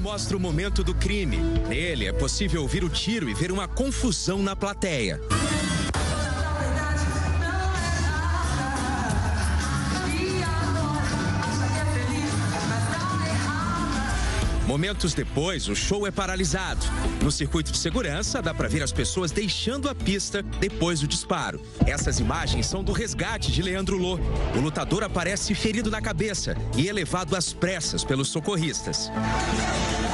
mostra o momento do crime. Nele é possível ouvir o tiro e ver uma confusão na plateia. Momentos depois, o show é paralisado. No circuito de segurança, dá para ver as pessoas deixando a pista depois do disparo. Essas imagens são do resgate de Leandro Lô. O lutador aparece ferido na cabeça e é levado às pressas pelos socorristas.